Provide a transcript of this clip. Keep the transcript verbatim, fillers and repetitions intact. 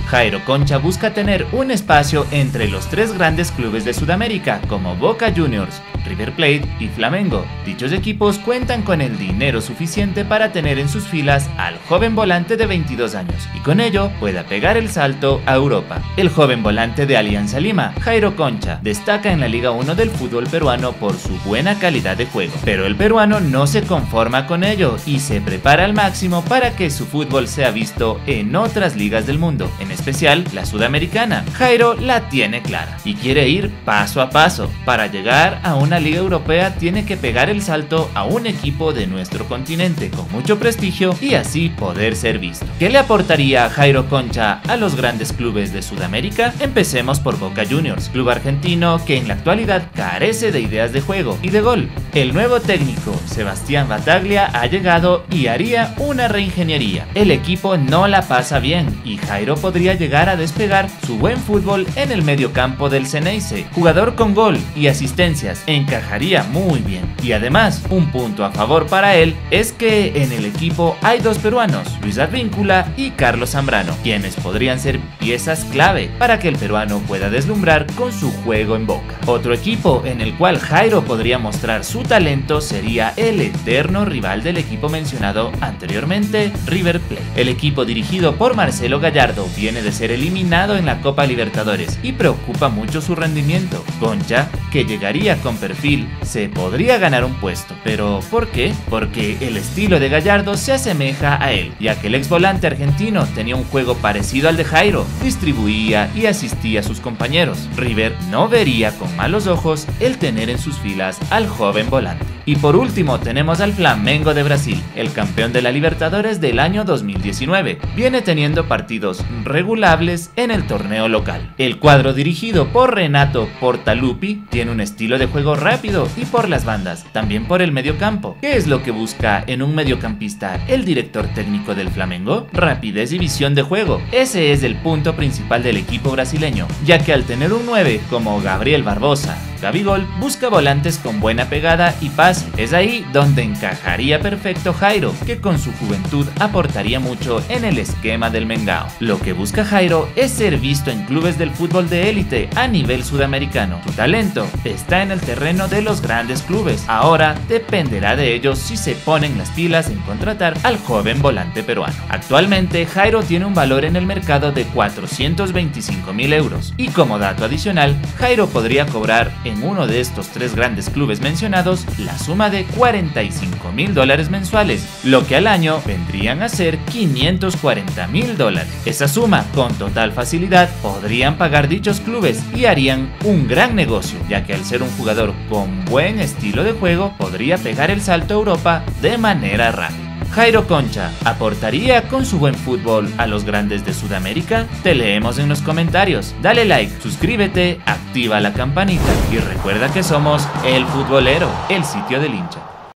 Jairo Concha busca tener un espacio entre los tres grandes clubes de Sudamérica como Boca Juniors, River Plate y Flamengo. Dichos equipos cuentan con el dinero suficiente para tener en sus filas al joven volante de veintidós años y con ello pueda pegar el salto a Europa. El joven volante de Alianza Lima, Jairo Concha, destaca en la Liga uno del fútbol peruano por su buena calidad de juego, pero el peruano no se conforma con ello y se prepara al máximo para que su fútbol sea visto en otras ligas del mundo, en especial la sudamericana. Jairo la tiene clara y quiere ir paso a paso. Para llegar a una liga europea tiene que pegar el salto a un equipo de nuestro continente con mucho prestigio y así poder ser visto. ¿Qué le aportaría Jairo Concha a los grandes clubes de Sudamérica? Empecemos por Boca Juniors, club argentino que en la actualidad carece de ideas de juego y de gol. El nuevo técnico, Sebastián Battaglia, ha llegado y haría una reingeniería. El equipo no la pasa bien y Jairo podría llegar a despegar su buen fútbol en el mediocampo del Xeneize. Jugador con gol y asistencias, encajaría muy bien. Y además, un punto a favor para él es que en el equipo hay dos peruanos, Luis Advíncula y Carlos Zambrano, quienes podrían ser piezas clave para que el peruano pueda deslumbrar con su juego en Boca. Otro equipo en el cual Jairo podría mostrar su talento sería el eterno rival del equipo mencionado anteriormente, River Plate. El equipo dirigido por Marcelo Gallardo viene de ser eliminado en la Copa Libertadores y preocupa mucho su rendimiento. Concha, que llegaría con perfil, se podría ganar un puesto. ¿Pero por qué? Porque el estilo de Gallardo se asemeja a él, ya que el ex volante argentino tenía un juego parecido al de Jairo, distribuía y asistía a sus compañeros. River no vería con malos ojos el tener en sus filas al joven volante. Y por último tenemos al Flamengo de Brasil, el campeón de la Libertadores del año dos mil diecinueve. Viene teniendo partidos regulables en el torneo local. El cuadro dirigido por Renato Portaluppi tiene un estilo de juego rápido y por las bandas, también por el mediocampo. ¿Qué es lo que busca en un mediocampista el director técnico del Flamengo? Rapidez y visión de juego. Ese es el punto principal del equipo brasileño, ya que al tener un nueve como Gabriel Barbosa, Gabigol busca volantes con buena pegada y pase. Es ahí donde encajaría perfecto Jairo, que con su juventud aportaría mucho en el esquema del Mengao. Lo que busca Jairo es ser visto en clubes del fútbol de élite a nivel sudamericano. Su talento está en el terreno de los grandes clubes. Ahora dependerá de ellos si se ponen las pilas en contratar al joven volante peruano. Actualmente Jairo tiene un valor en el mercado de cuatrocientos veinticinco mil euros y como dato adicional, Jairo podría cobrar en uno de estos tres grandes clubes mencionados la suma de cuarenta y cinco mil dólares mensuales, lo que al año vendrían a ser quinientos cuarenta mil dólares. Esa suma, con total facilidad, podrían pagar dichos clubes y harían un gran negocio, ya que al ser un jugador con buen estilo de juego, podría pegar el salto a Europa de manera rápida. Jairo Concha, ¿aportaría con su buen fútbol a los grandes de Sudamérica? Te leemos en los comentarios. Dale like, suscríbete, activa la campanita y recuerda que somos El Futbolero, el sitio del hincha.